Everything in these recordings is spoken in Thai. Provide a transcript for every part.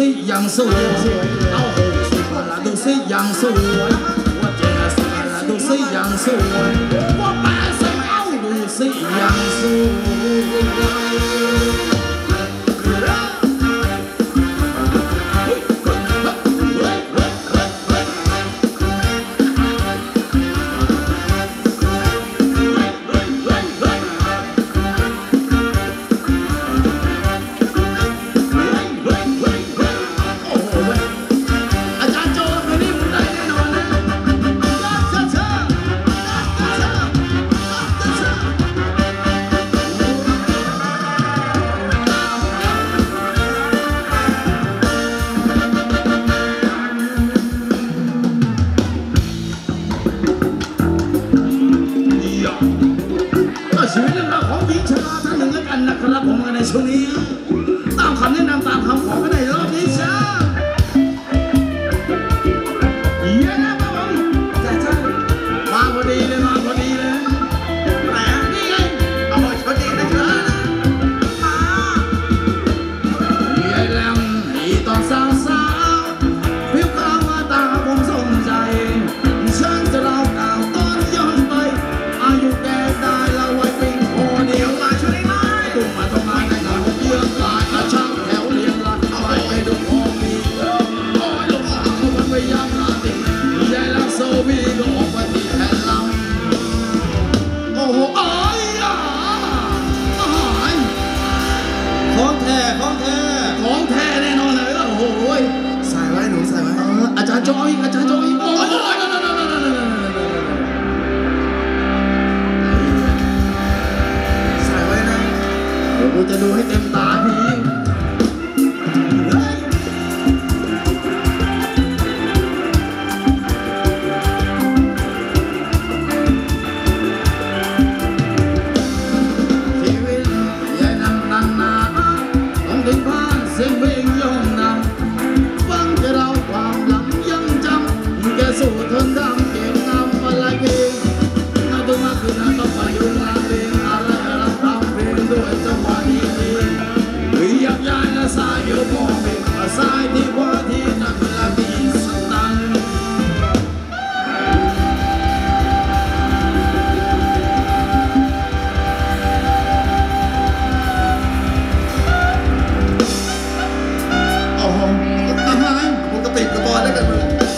สิยังสวยเอาโหสุภาพดูสิยังสวยว่าเจนสุภาพดูสิยังสวยว่าแปะสิเอาดูสิยังสวยชีวิตเรื่องราวของหญิงชราท่านหนึ่งแล้วกันนะครับผมในช่วงนี้ตามคำแนะนำตามคำขอก็ได้รอบนี้จ้าเย้นะครับผมจ้ามาพอดีเลยมาพอดีเลยแต่นี่ไงเอาไว้พอดีนะครับมาเย้แล้วอีตอนสาวผิวขาวมาตาผมสนใจฉันจะเล่าข่าวตอนย้อนไปอายุแก่ได้แล้วไว้เป็นโอเดียวมาช่วยไหมตุ้มมาทำงานในงานเยื่อลายอาช่างแถวเรียงรัดเอาไปดูพอมีโอ้ยลูกเขามันไปยังลาติยายลักโซบีก็ออกมาที่แผ่นลำโอ้โหอ้อยของแท้ของแท้ของแท้แน่นอนเลยโอ้โหใส่ไว้หนูใส่ไว้อาจารย์จอยอาจารย์จอยโอ้ยกูจะดูให้เต็มตาพี่ชีวิตยายนำนานต้องถึงบ้านเสียงเพลงยมนำฟังจะเล่าความหลังยังจำแกสู้ทนดำเก็บงำอะไรเพลงน่าดูมากคือน่าต้องไปยุ่งงานเพลงอะไรเราทำเพลงด้วยจังหวะนี้อยากย้ายและสายอยู่พอเป็นสายที่ว่าที่นักละมีสตังโอ้โหมึงก็ติดกระบอกได้กันมึง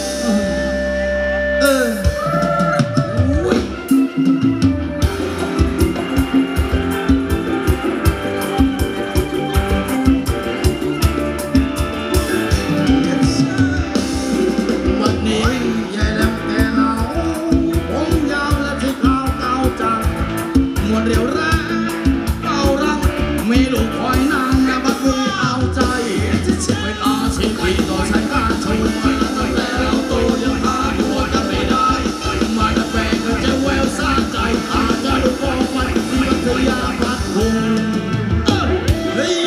เรียวแรงเป่ารังมีลูกคอยนางและบัดมือเอาใจเป็นอาชีพที่ต่อใช้การช่วยตั้งแต่เราโตยังหาตัวกันไม่ได้มาแต่แฟนก็จะแววสร้างใจอาจจะลูกฟองไฟที่มันพยายามพัดพุ่งเฮ้ย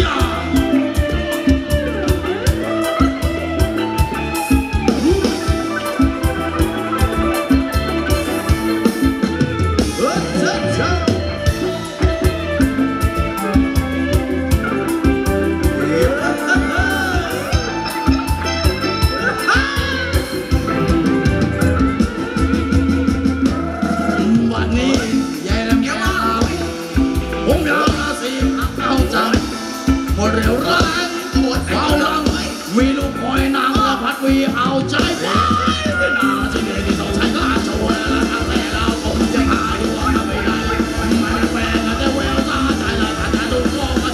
หมดเร็วแรงหมดเฝ้าลังมีลูกคอยนางและพัดวีเอาใจไว้นาที่นี่ที่ต้องใช้กล้าโชว์และทำแต่เราคงจะหาอยู่ว่าไม่ได้มาแฟนจะแววตาใจละถ้าจะดูก็มัน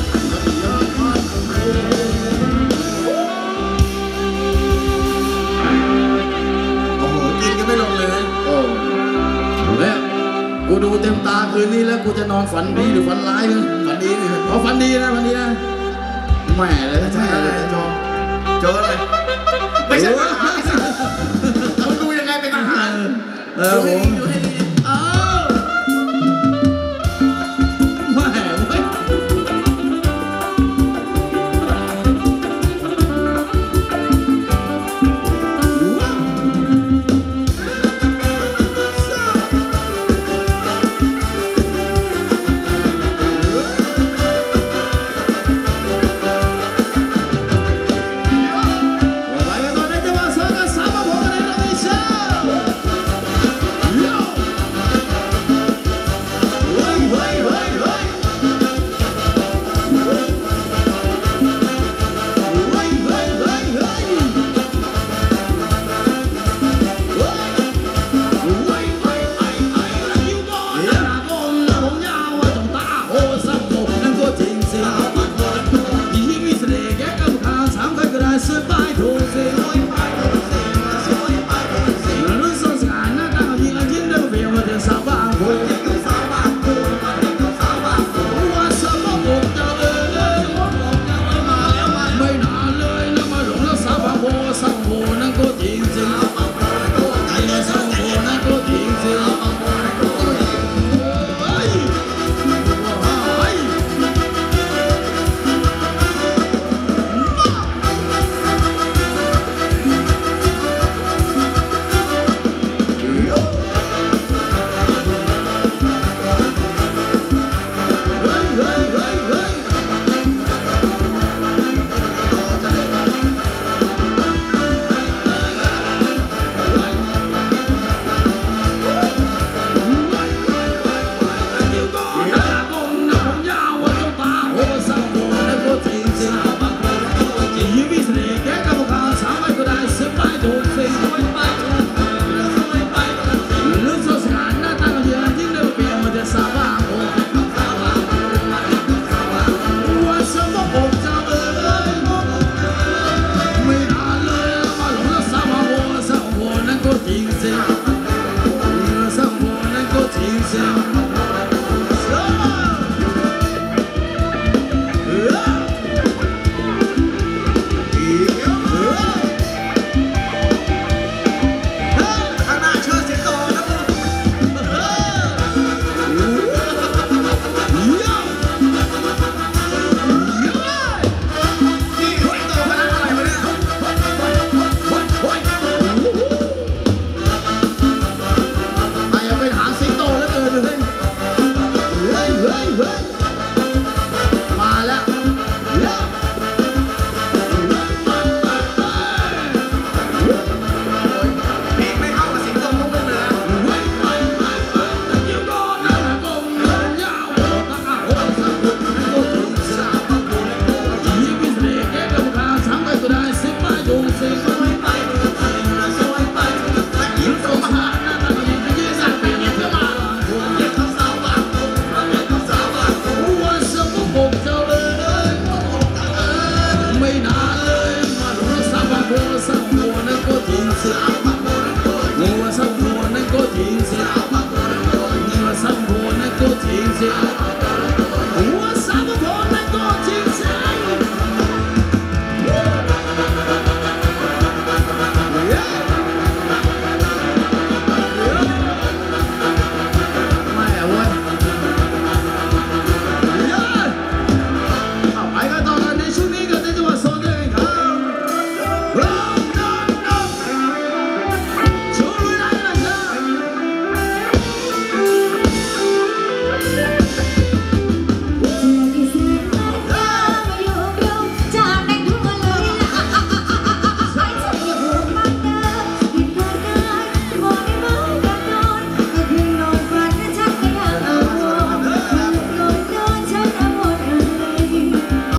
โอ้โหกินกันไม่ลงเลยโอ้เนี่ยกูดูเต็มตาคืนนี้แล้วกูจะนอนฝันดีหรือฝันร้ายฝันดีเลยเอาฝันดีนะฝันดีนะแม่เลยใช่เลยโจอะไรไม่ใช่มึงดูยังไงเป็นอาหารดูให้